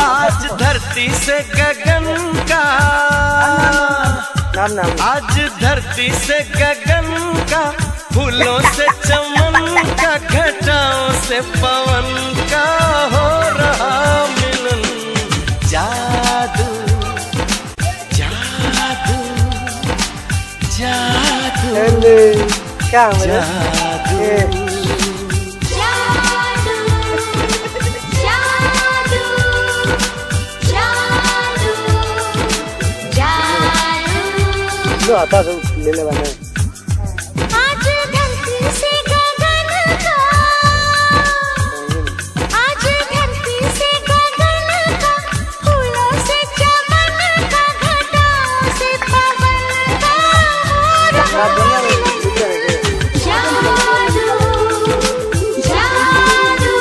आज धरती से गगन का आज धरती से गगन का, फूलों से चमन का, घटाओं से पवन का हो रहा मिलन। जादू जादू जादू जादू आता तो ले ले बने। आज धरती से गगन का, आज धरती से गगन का, फूलों से चमन का, घटाओं से पवन का हो रहा मिलन। जादू जादू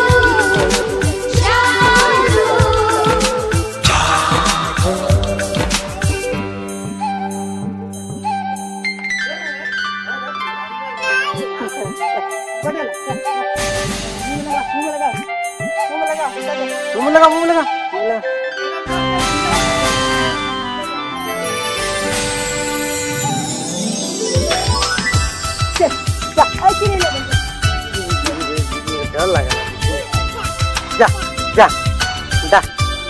मुंह लगा डर लगा। जा जा जा।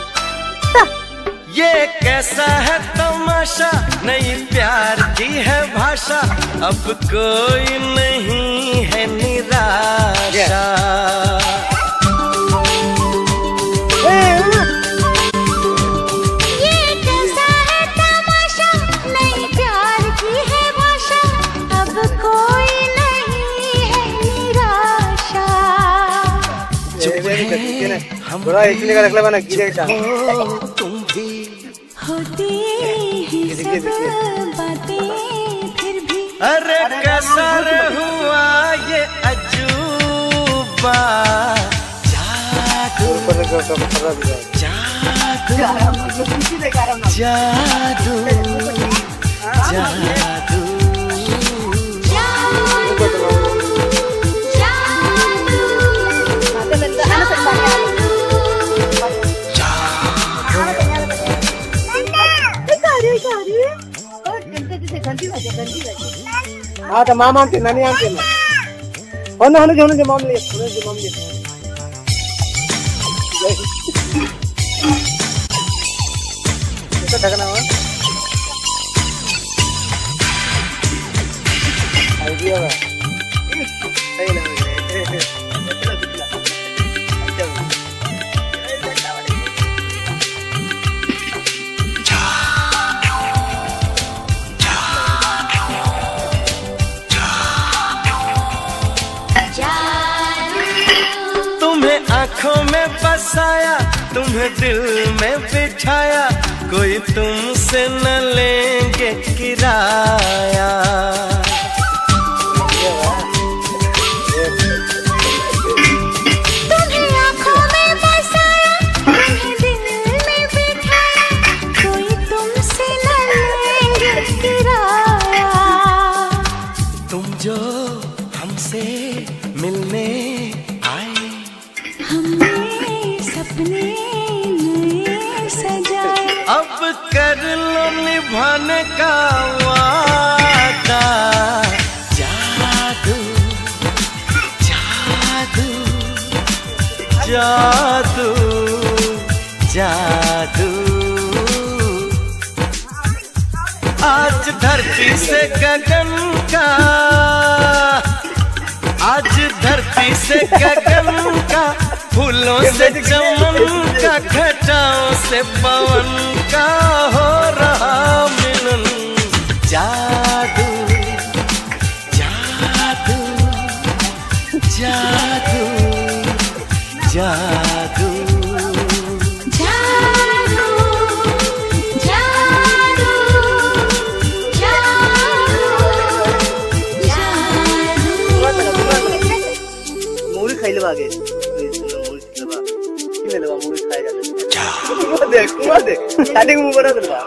ये कैसा है तमाशा, नई प्यार की है भाषा, अब कोई नहीं है निराशा। ये कैसा है तमाशा, नई प्यार की है भाषा, अब कोई नहीं है निराशा। हम थोड़ा इसलिए का रखला बना गिरेगा। तुम भी होती ही सब बातें फिर भी। अरे कैसा हुआ ये अजूबा, जादू जादू जादू हाँ तो मामा आंटी नानी आंटी ना होने जो मामले ऐसा ढकना हो आइडिया है सही लग रहा है। आँखों में बसाया, तुम्हें दिल में बिठाया, कोई तुमसे न लेंगे किराया। तुम्हें आँखों में बसाया, तुम्हें दिल में बिठाया, कोई तुमसे न लेंगे किराया। तुम जो हमसे मिलने सपने नए सजाए, अब कर लो निभाने का वादा। जादू जादू जादू जादू आज धरती से गगन का, आज धरती से गगन का, फूलों से चमन का, घटाओं से पवन का हो रहा मिलन। जादू जादू जादू जादू मूरी खाई लो आगे देख स्टार्टिंग मुंह बना दे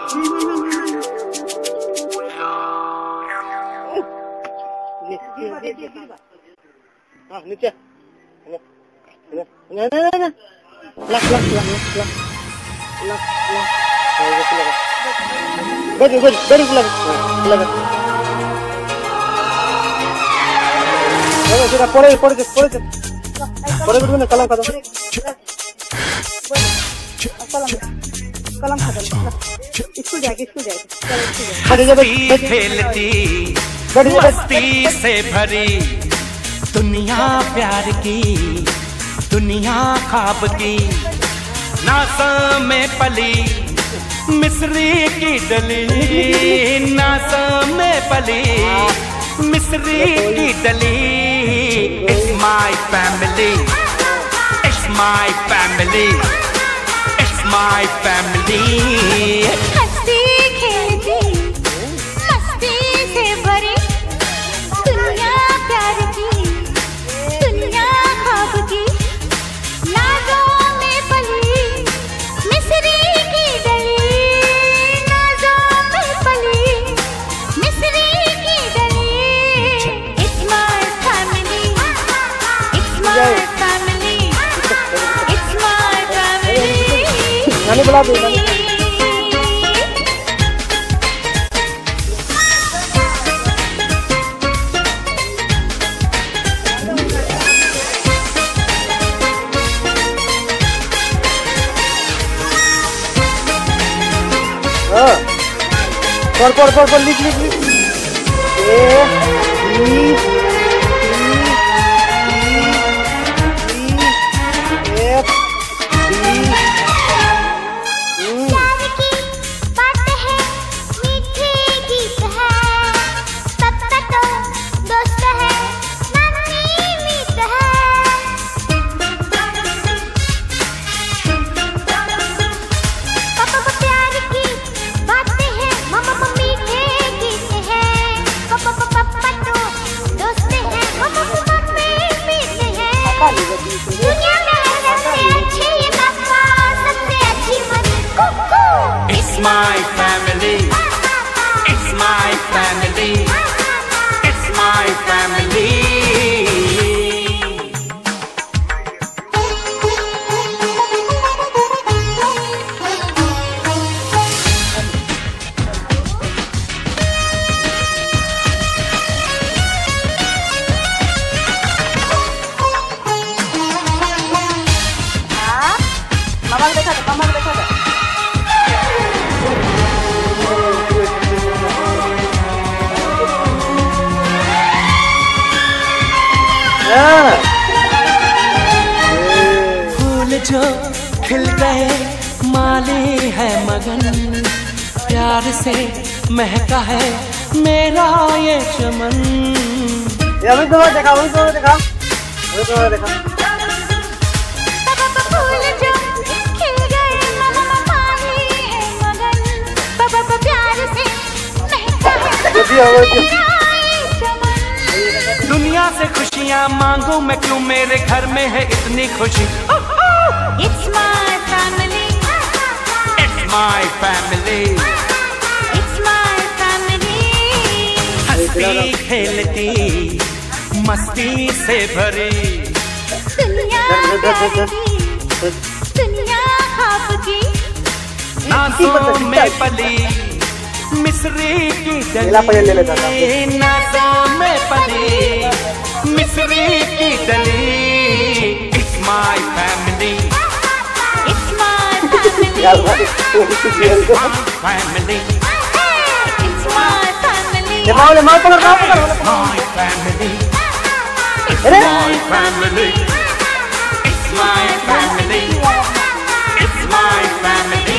नीचे लक बैठ पड़े ना कलम खा दो कलम खा दो स्कूल जाएगी खेलती मस्ती से भरी दुनिया प्यार की दुनिया ख्वाब की नासा में पली मिस्री की डली नासा में पली मिस्री की डली It's my family It's my family It's my family हंसती खेलती मस्ती से भरी दुनिया प्यार की दुनिया ख्वाब की नाज़ों में पली मिस्री की डली नाज़ों में पली मिस्री की डली It's my family It's my family It's my family नानी बुला दो नानी पर लिख A B C F D प्यार की बात है मीठे गीत है सबका तो दोस्त है नानी मीत है पापा प्यार की बात है मम्मा मीठे गीत है पापा तो दोस्त है मम्मा मीत है दुनिया में सबसे अच्छे ये पापा सबसे अच्छी मम्मी It's my family It's my family It's my family मामा को देखा दो फूल जो खिल गए माली है मगन प्यार से महका है मेरा ये चमन ये अभी तो देखा फूल जो खिल गए मम्मा माली है मगन पापा प्यार से महका है चमन दुनिया से खुशियाँ मांगू मैं क्यों मेरे घर में है इतनी खुशी It's my family It's my family It's my family हंसती खेलती मस्ती से भरी दुनिया प्यार की दुनिया ख्वाब की नाज़ों में पली मिस्री की डली नाज़ों में पली मिस्री की डली It's my family It's my family It's my family It's my family ले माओ पकड़ It's my family It's my family It's my family It's my family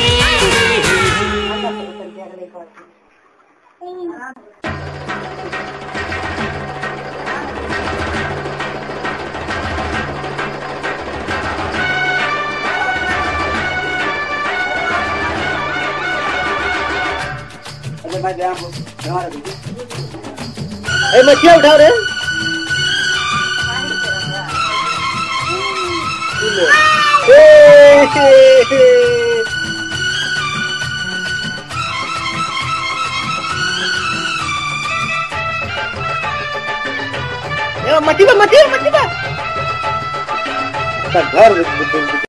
मछलियाँ उठाओ रे मछली घर